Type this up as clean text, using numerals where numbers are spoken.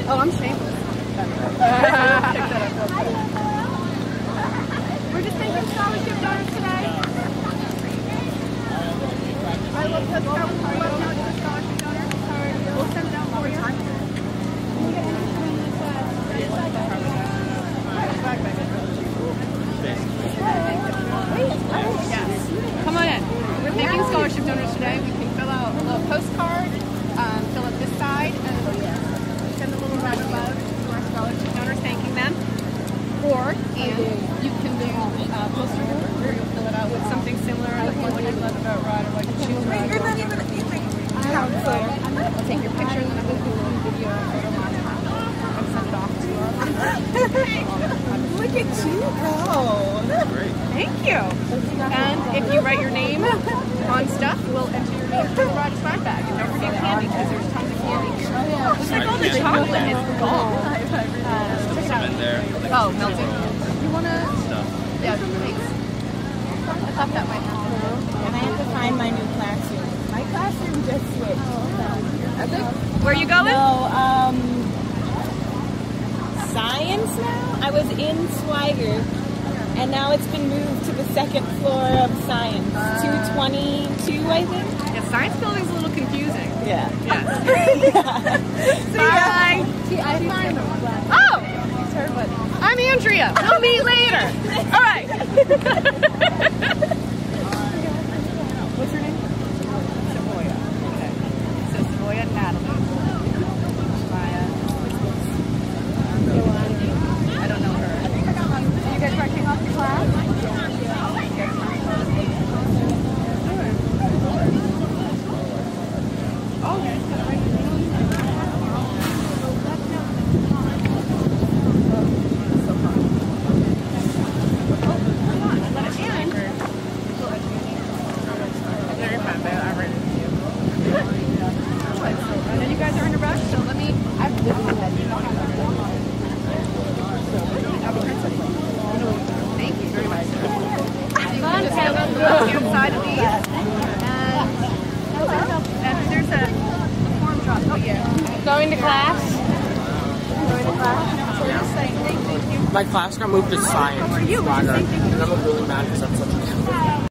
Oh, I'm shameless. We're just thanking scholarship donors today. I love the scholarship donors. We'll send it out for you. Yes. Come on in. We're thanking scholarship donors today. We can fill out a little postcard, fill it this side, and send a little round of love to our scholarship donors, thanking them. Or, and you can do poster board, where you'll fill it out with something similar, like what you love about Rod, or like a choose Rod. You're not even I'll take your picture, and then I'm going to do a little video or photo montage and send it off to our Look at you go. Great. Thank you. And if you write your name on stuff, we'll enter your name to the Rod Swag bag. And don't forget candy, because there's tons of candy here. Looks like all the chocolate is gone. Oh, melted. You want to? Yeah, thanks. I thought that might happen. And I have to find my new classroom. My classroom just switched. Where are you going? No, science now? I was in Swigert, and now it's been moved to the second floor of science. 222, I think? Yeah, science building's a little confusing. Yeah. Yes. Bye. Oh! I'm Andrea. We'll meet later. All right. What's her name? Savoya. Okay. So Savoya Natalie. Maya. I don't know her. Are you guys rushing off to class? Oh, inside of these, and there's a form drop. Oh yeah. Going to class? Going to class. So we're just saying thank you. My class got moved to science. How are you? And I'm really mad because I'm such a